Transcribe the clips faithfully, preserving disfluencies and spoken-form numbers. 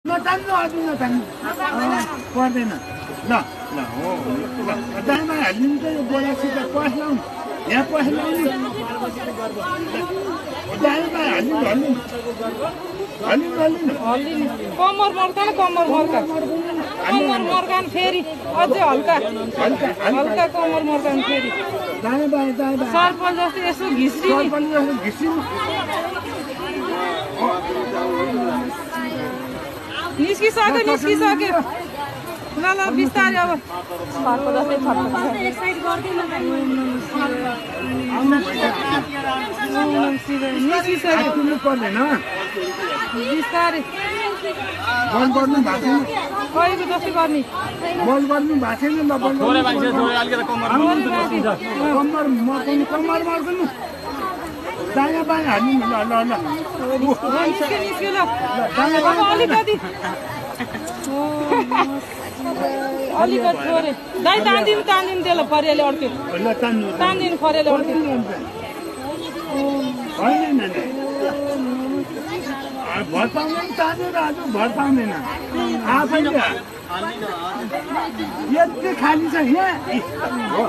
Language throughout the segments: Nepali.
नतान्नु अझै नतान्नु पर्दैन ल ल हो ल दाइमा हालिदिनु त यो बोलासित पस्लाउनु यहाँ पस्लाउनु दाइमा हालिदिनु हालिदिनु हालिदिनु हालिदिनु हालिदिनु कम्मर मर्कान कम्मर मर्कान कम्मर मर्कान फेरि अझै हल्का हल्का हल्का कम्मर मर्कान फेरि दाइ बाइ दाइ बाइ सर्पल जस्तो यसो घिस्रिनु सर्पल जस्तो घिस्रिनु निस्किसक्यो निस्किसक्यो ल ल बिस्तारै अब सर्प जस्तै छट्छ निस्किसक्यो पर्दैन बिस्तारै बल गर्नु भएको छैन कहिलेको जस्तै गर्ने बल गर्नु भएको छैन ल बल थोरै मान्छे थोरै अलिकति कम्मर कम्मर मर्काउनु कम्मर मर्काउनु दायाँ बायाँ हाल्नु ल ल ल निस्क्यो निस्क्यो ल अब अलिकति अलिकति थोरै दाइ तान्दिनु तान्दिनु त्यसलाई फरियाले अड्क्यो ल तान्नु तान्दिनु फरियाले अड्क्यो होइन भर पाउँदैन तानेर आज भर पाउँदैन आफैले यति खाली छ यहाँ हो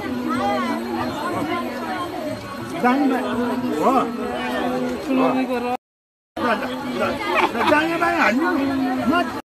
हो दायाँ बायाँ हाल्नु